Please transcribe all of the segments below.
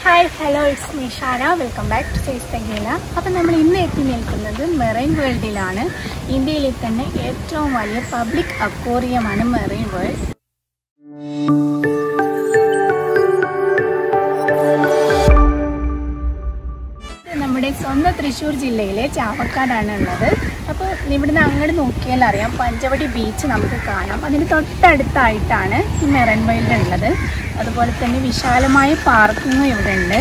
Hi, hello, it's me Shara. Welcome back to Gala. അപ്പോൾ നമ്മൾ ഇന്ന് എത്തി നിൽക്കുന്നത് മെറൈൻ വേൾഡിലാണ്. ഇന്ത്യയിലെ തന്നെ ഏറ്റവും വലിയ പബ്ലിക് അക്വേറിയമാണ് മെറൈൻ വേൾഡ്. നമ്മുടെ സ്വന്തം തൃശ്ശൂർ ജില്ലയിലെ ചാവക്കാടാണ് ഉള്ളത്. അപ്പോൾ ഇവിടുന്ന് അങ്ങോട്ട് നോക്കിയാൽ അറിയാം പഞ്ചവടി ബീച്ച് നമുക്ക് കാണാം. അതിന് തൊട്ടടുത്തായിട്ടാണ് ഈ മെറൈൻ വേൾഡ് ഉള്ളത്. അതുപോലെ തന്നെ വിശാലമായ പാർക്കിങ്ങും ഇവിടെ ഉണ്ട്.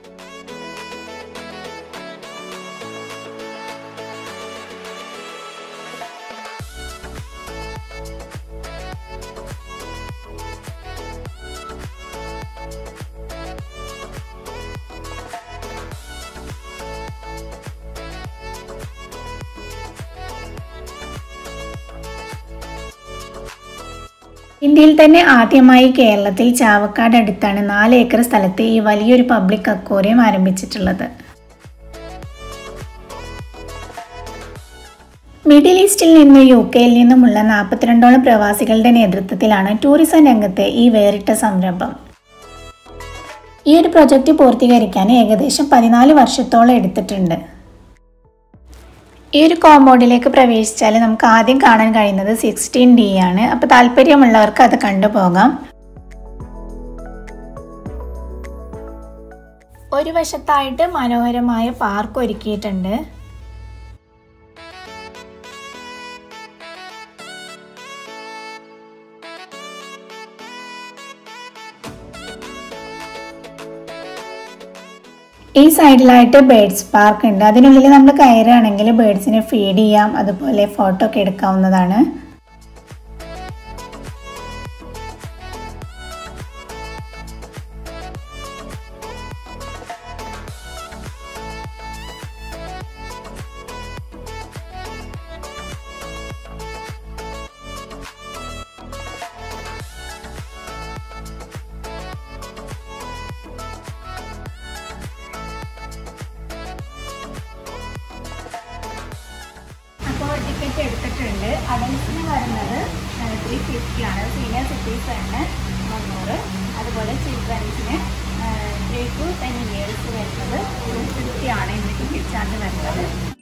ഇന്ത്യയിൽ തന്നെ ആദ്യമായി കേരളത്തിൽ ചാവക്കാട് അടുത്താണ് 4 ഏക്കർ സ്ഥലത്ത് ഈ വലിയൊരു പബ്ലിക് അക്വേറിയം ആരംഭിച്ചിട്ടുള്ളത്. മിഡിൽ ഈസ്റ്റിൽ നിന്നും UK-യിൽ നിന്നുമുള്ള 42ഓളം പ്രവാസികളുടെ നേതൃത്വത്തിലാണ് ടൂറിസം രംഗത്തെ ഈ വേറിട്ട സംരംഭം. ഈ ഒരു പ്രൊജക്റ്റ് പൂർത്തീകരിക്കാൻ ഏകദേശം 14 വർഷത്തോളം എടുത്തിട്ടുണ്ട്. ഈ ഒരു കോമ്പൗണ്ടിലേക്ക് പ്രവേശിച്ചാൽ നമുക്ക് ആദ്യം കാണാൻ കഴിയുന്നത് 16D ആണ്. അപ്പോൾ താല്പര്യമുള്ളവർക്ക് അത് കണ്ടുപോകാം. ഒരു വശത്തായിട്ട് മനോഹരമായ പാർക്ക് ഒരുക്കിയിട്ടുണ്ട്. ഈ സൈഡിലായിട്ട് ബേഡ്സ് പാർക്ക് ഉണ്ട്. അതിനുള്ളിൽ നമ്മൾ കയറുകയാണെങ്കിൽ ബേഡ്സിനെ ഫീഡ് ചെയ്യാം, അതുപോലെ ഫോട്ടോ ഒക്കെ എടുക്കാവുന്നതാണ്. ടിക്കറ്റ് എടുത്തിട്ടുണ്ട്. അഡൽസിന് വരുന്നത് 350 ആണ്. Senior citizen 300. അതുപോലെ ചിൽഡ്രൻസിന് 3 to 10 years വരുന്നത് 250 ആണ് ഇന്ന് ടിക്കറ്റ് ചാർജ് വരുന്നത്.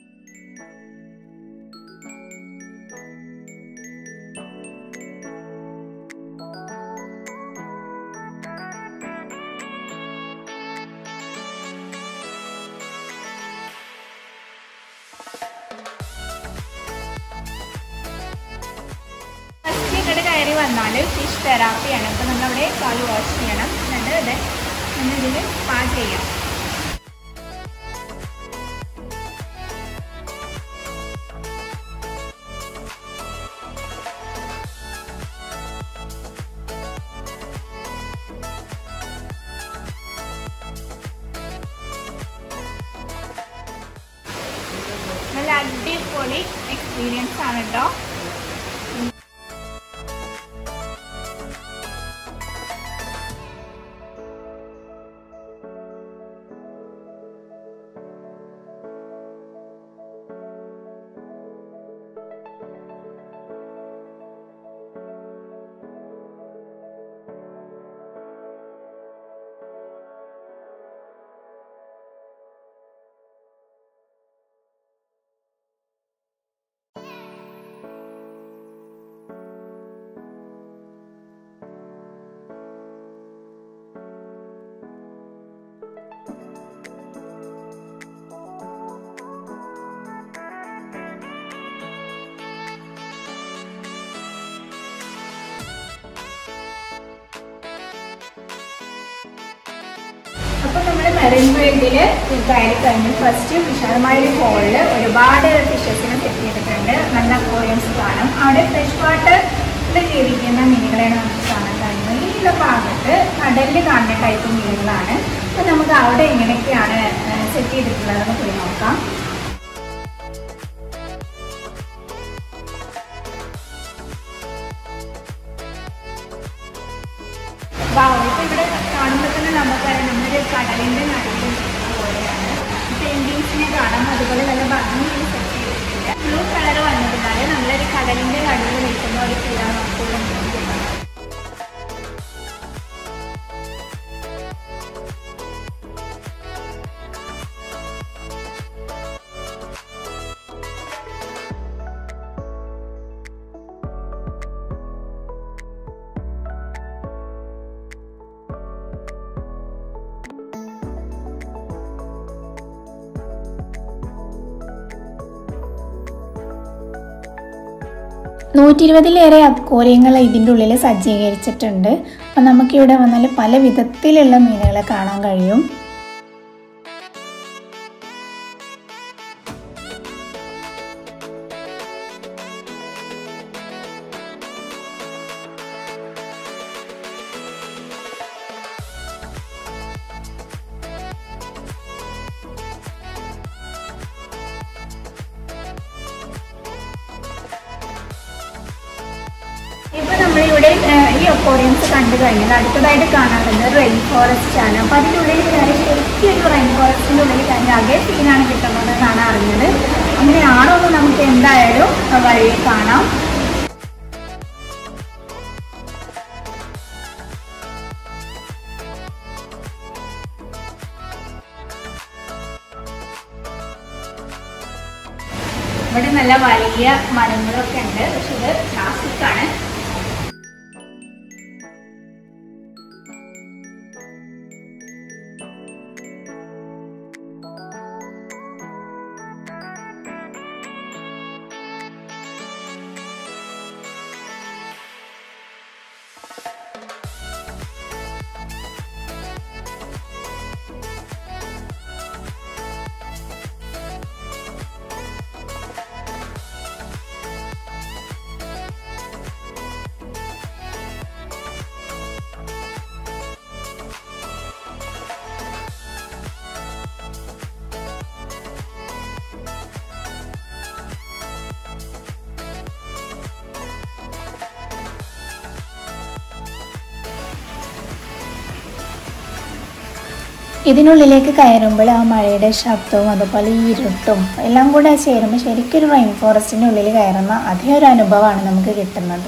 കയറി വന്നാൽ ഫിഷ് തെറാപ്പിയാണ്. അപ്പോൾ നമ്മളവിടെ കാല് വാഷ് ചെയ്യണം. എന്നിട്ട് നമ്മളിതിൽ സ്പാ ചെയ്യാം. നല്ല അടിപൊളി എക്സ്പീരിയൻസ് ആണ് കേട്ടോ. അപ്പോൾ നമ്മൾ മെറൈൻ വേൾഡിൽ കയറി കഴിഞ്ഞ് ഫസ്റ്റ് വിശാലമായൊരു ഹോളിൽ ഒരുപാട് ഫിഷസിനെ സെറ്റ് ചെയ്തിട്ടുണ്ട്. നല്ല അക്വേറിയംസ് കാണാം. അവിടെ ഫ്രഷ് വാട്ടറിൽ ജീവിക്കുന്ന മീനുകളെയാണ് നമുക്ക് കാണാൻ കഴിയുന്നത്. ഈ ഭാഗത്ത് കടലിൽ കാണുന്ന ടൈപ്പ് മീനുകളാണ്. അപ്പോൾ നമുക്ക് അവിടെ എങ്ങനെയൊക്കെയാണ് സെറ്റ് ചെയ്തിട്ടുള്ളതെന്ന് പോയി നോക്കാം. ഇപ്പോൾ ഇവിടെ കാണുമ്പോൾ തന്നെ നമുക്കറിയാം നമ്മുടെ കടലിൻ്റെ നടുവിൽ പോലെയാണ്. പെയിൻറ്റിങ്സിനെ കാണാം. അതുപോലെ നല്ല ഭംഗിയിൽ സെറ്റ് ചെയ്തിട്ടുണ്ട്. ബ്ലൂ കളർ വന്നതിനാൽ നമ്മളൊരു കടലിൻ്റെ നടുവിൽ നിൽക്കുന്ന ഒരു ഫീലാണ് നമുക്ക് 120-ലേറെ അക്വേറിയങ്ങൾ ഇതിൻ്റെ ഉള്ളിൽ സജ്ജീകരിച്ചിട്ടുണ്ട്. അപ്പം നമുക്കിവിടെ വന്നാൽ പല വിധത്തിലുള്ള മീനുകളെ കാണാൻ കഴിയും. ഇപ്പോൾ നമ്മളിവിടെ ഈ അക്വേറിയംസ് കണ്ടു കഴിഞ്ഞാൽ അടുത്തതായിട്ട് കാണാറുള്ളത് റെയിൻ ഫോറസ്റ്റ് ആണ്. അപ്പോൾ അതിൻ്റെ ഉള്ളിൽ കയറി ശരിക്കും ഒരു റെയിൻ ഫോറസ്റ്റിൻ്റെ ഉള്ളിൽ കയറി അതേ സീനാണ് കിട്ടുന്നത് എന്നാണ് അറിഞ്ഞത്. അങ്ങനെയാണോ എന്ന് നമുക്ക് എന്തായാലും വഴി കാണാം. ഇവിടെ നല്ല വലിയ മരങ്ങളൊക്കെ ഉണ്ട്, പക്ഷെ ഇത് പ്ലാസ്റ്റിക് ആണ്. ഇതിനുള്ളിലേക്ക് കയറുമ്പോൾ ആ മഴയുടെ ശബ്ദവും അതുപോലെ ഈ ഇരുട്ടും എല്ലാം കൂടെ ചേരുമ്പോൾ ശരിക്കും ഒരു റെയിൻ ഫോറസ്റ്റിൻ്റെ ഉള്ളിൽ കയറുന്ന അതേ ഒരു അനുഭവമാണ് നമുക്ക് കിട്ടുന്നത്.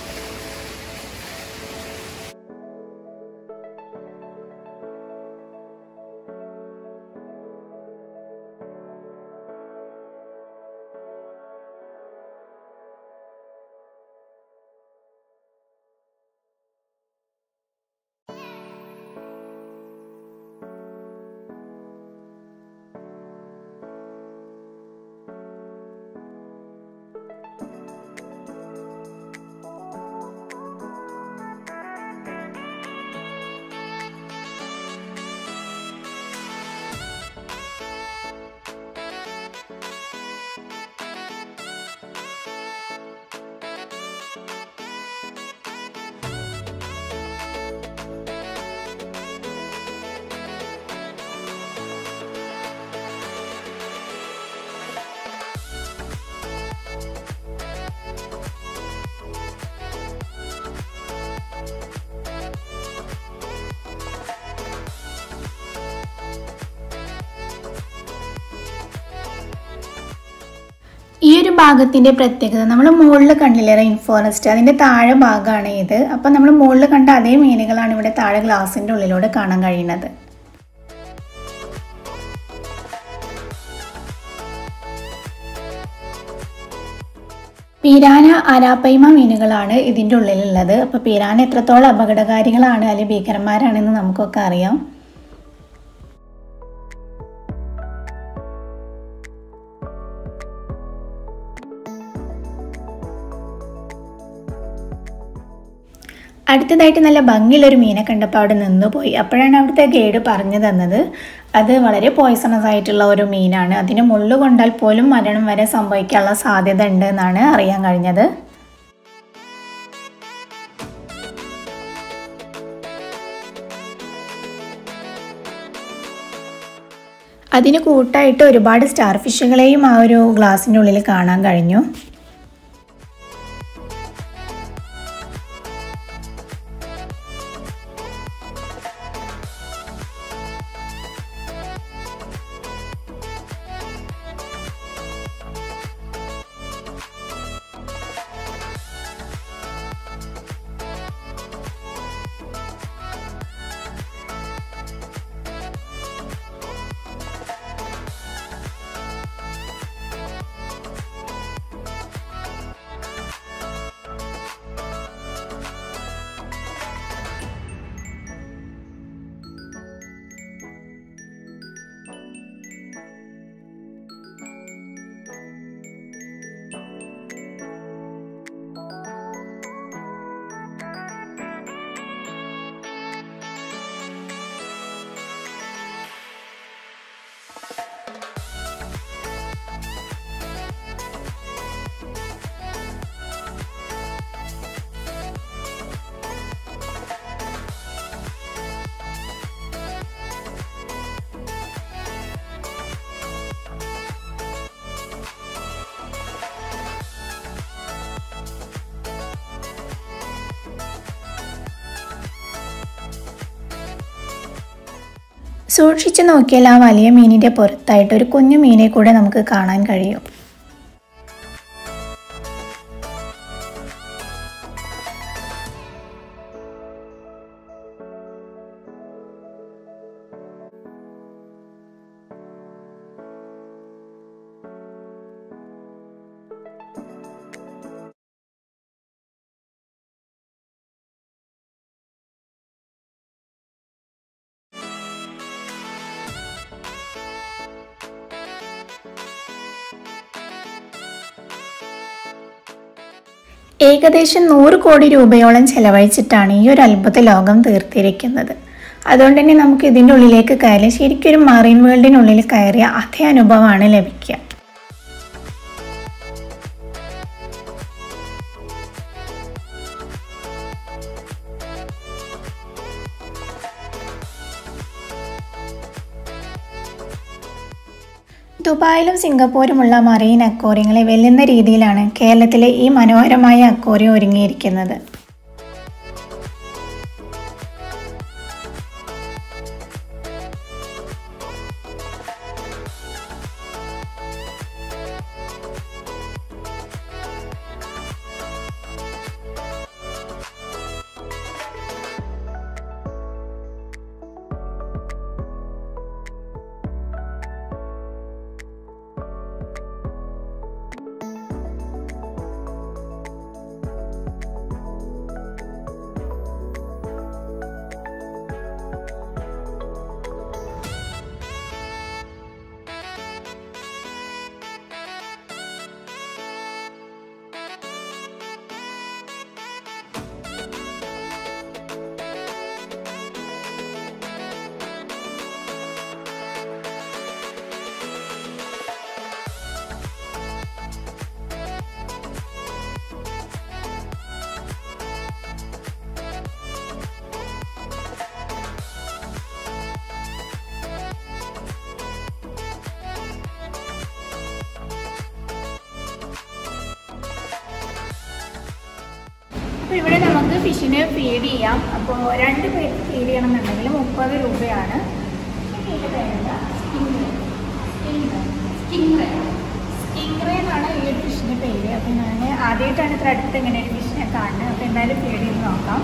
ഈ ഒരു ഭാഗത്തിൻ്റെ പ്രത്യേകത നമ്മൾ മുകളിൽ കണ്ടില്ലേ റെയിൻ ഫോറസ്റ്റ്, അതിൻ്റെ താഴെ ഭാഗമാണ് ഇത്. അപ്പം നമ്മൾ മുകളിൽ കണ്ട അതേ മീനുകളാണ് ഇവിടെ താഴെ ഗ്ലാസിൻ്റെ ഉള്ളിലൂടെ കാണാൻ കഴിയുന്നത്. പിരാന, അരാപ്പൈമ മീനുകളാണ് ഇതിൻ്റെ ഉള്ളിലുള്ളത്. അപ്പോൾ പിരാന എത്രത്തോളം അപകടകാരികളാണ് അല്ലെങ്കിൽ ഭീകരന്മാരാണെന്ന് നമുക്കൊക്കെ അറിയാം. അടുത്തതായിട്ട് നല്ല ഭംഗിയുള്ളൊരു മീനെ കണ്ടപ്പോൾ അവിടെ നിന്നുപോയി. അപ്പോഴാണ് അവിടുത്തെ ഗൈഡ് പറഞ്ഞു തന്നത് അത് വളരെ പോയ്സണസ് ആയിട്ടുള്ള ഒരു മീനാണ്, അതിന് മുള്ളു കൊണ്ടാൽ പോലും മരണം വരെ സംഭവിക്കാനുള്ള സാധ്യത ഉണ്ട് എന്നാണ് അറിയാൻ കഴിഞ്ഞത്. അതിന് കൂട്ടായിട്ട് ഒരുപാട് സ്റ്റാർ ഫിഷുകളെയും ആ ഒരു ഗ്ലാസിൻ്റെ ഉള്ളിൽ കാണാൻ കഴിഞ്ഞു. സൂക്ഷിച്ചു നോക്കിയാൽ ആ വലിയ മീനിൻ്റെ പുറത്തായിട്ട് ഒരു കുഞ്ഞു മീനെ കൂടെ നമുക്ക് കാണാൻ കഴിയും. ഏകദേശം 100 കോടി രൂപയോളം ചെലവഴിച്ചിട്ടാണ് ഈ ഒരു അത്ഭുത ലോകം തീർത്തിരിക്കുന്നത്. അതുകൊണ്ട് തന്നെ നമുക്ക് ഇതിൻ്റെ ഉള്ളിലേക്ക് കയറി ശരിക്കും ഒരു മറീൻ വേൾഡിനുള്ളിൽ കയറിയ അതേ അനുഭവമാണ് ലഭിക്കുക. ദുബായിലും സിംഗപ്പൂരുമുള്ള മറീൻ അക്വേറിയങ്ങളെ വെല്ലുന്ന രീതിയിലാണ് കേരളത്തിലെ ഈ മനോഹരമായ അക്വേറിയം ഒരുങ്ങിയിരിക്കുന്നത്. അപ്പോൾ ഇവിടെ നമുക്ക് ഫിഷിനെ ഫീഡ് ചെയ്യാം. അപ്പോൾ 2 പേർക്ക് ഫീഡ് ചെയ്യണമെന്നുണ്ടെങ്കിൽ 30 രൂപയാണ്. സ്റ്റിംഗ്രേ എന്നാണ് ഈ ഒരു ഫിഷിൻ്റെ പേര്. അപ്പോൾ ഞാൻ ആദ്യമായിട്ടാണ് ഇത്ര അടുത്ത് ഇങ്ങനെ ഒരു ഫിഷിനെ കാണുന്നത്. അപ്പോൾ എന്തായാലും ഫീഡ് ചെയ്ത് നോക്കാം.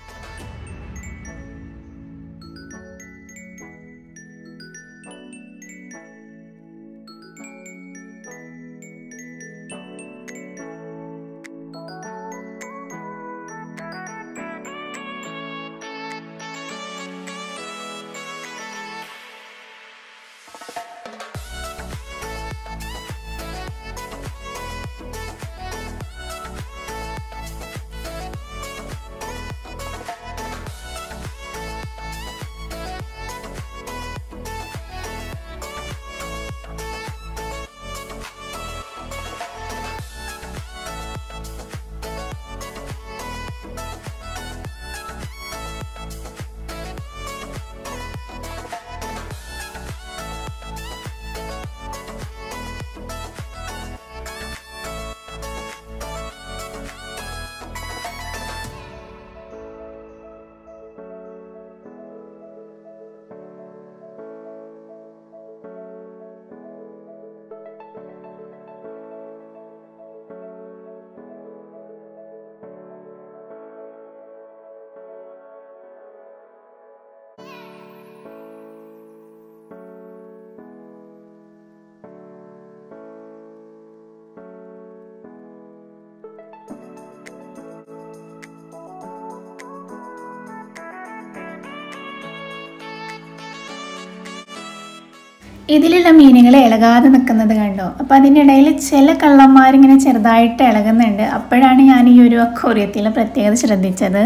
ഇതിലുള്ള മീനുകൾ ഇളകാതെ നിൽക്കുന്നത് കണ്ടോ? അപ്പോൾ അതിനിടയിൽ ചില കള്ളന്മാരിങ്ങനെ ചെറുതായിട്ട് ഇളകുന്നുണ്ട്. അപ്പോഴാണ് ഞാൻ ഈ ഒരു അക്വേറിയത്തിലെ പ്രത്യേകത ശ്രദ്ധിച്ചത്.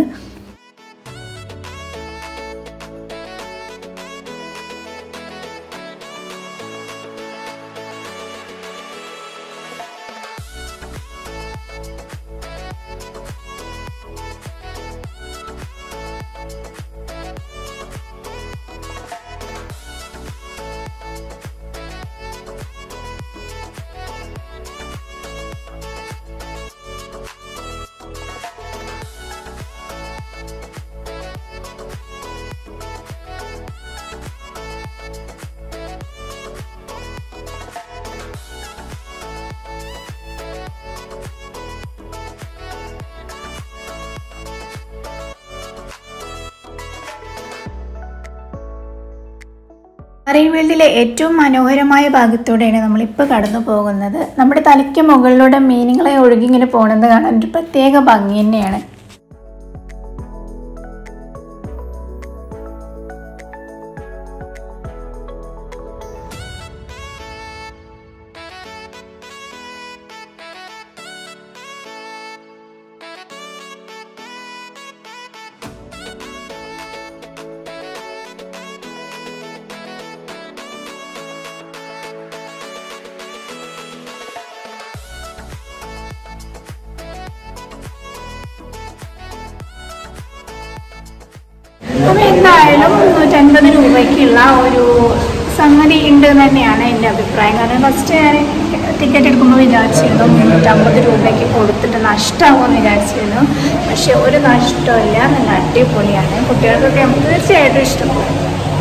മറൈൻ വേൾഡിലെ ഏറ്റവും മനോഹരമായ ഭാഗത്തൂടെയാണ് നമ്മളിപ്പോൾ കടന്നു പോകുന്നത്. നമ്മുടെ തലയ്ക്ക് മുകളിലൂടെ മീനുകളെ ഒഴുകി ഇങ്ങനെ പോകുന്നത് കാണാൻ ഒരു പ്രത്യേക ഭംഗി തന്നെയാണ്. അപ്പോൾ എന്തായാലും 350 രൂപയ്ക്കുള്ള ഒരു സംഗതി ഉണ്ട് തന്നെയാണ് എൻ്റെ അഭിപ്രായം. കാരണം ഫസ്റ്റ് ഞാൻ ടിക്കറ്റ് എടുക്കുമ്പോൾ വിചാരിച്ചിരുന്നു 350 രൂപയ്ക്ക് കൊടുത്തിട്ട് നഷ്ടമാകുമെന്ന് വിചാരിച്ചിരുന്നു. പക്ഷെ ഒരു നഷ്ടമില്ല, നല്ല അടിപൊളിയാണ്. കുട്ടികൾക്കൊക്കെ നമുക്ക് തീർച്ചയായിട്ടും ഇഷ്ടപ്പെടും.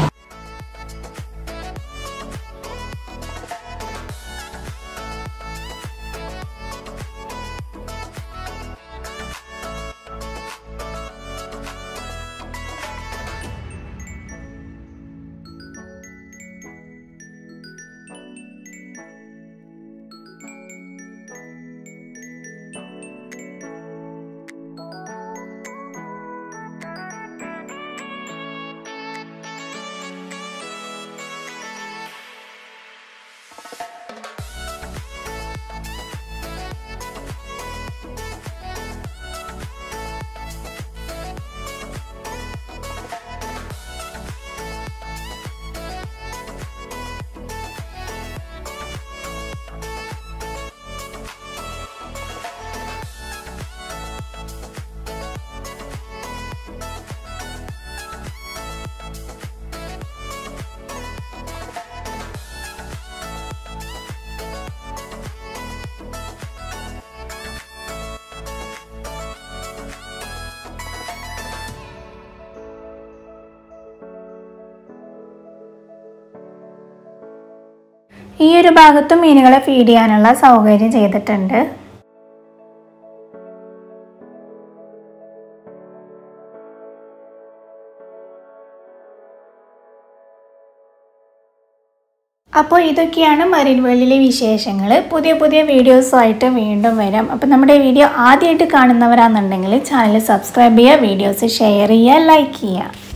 ഈ ഒരു ഭാഗത്തും മീനുകളെ ഫീഡ് ചെയ്യാനുള്ള സൗകര്യം ചെയ്തിട്ടുണ്ട്. അപ്പോൾ ഇതൊക്കെയാണ് മറൈൻ വേൾഡിലെ വിശേഷങ്ങൾ. പുതിയ പുതിയ വീഡിയോസുമായിട്ട് വീണ്ടും വരാം. അപ്പോൾ നമ്മുടെ വീഡിയോ ആദ്യമായിട്ട് കാണുന്നവരാണെന്നുണ്ടെങ്കിൽ ചാനൽ സബ്സ്ക്രൈബ് ചെയ്യുക, വീഡിയോസ് ഷെയർ ചെയ്യുക, ലൈക്ക് ചെയ്യുക.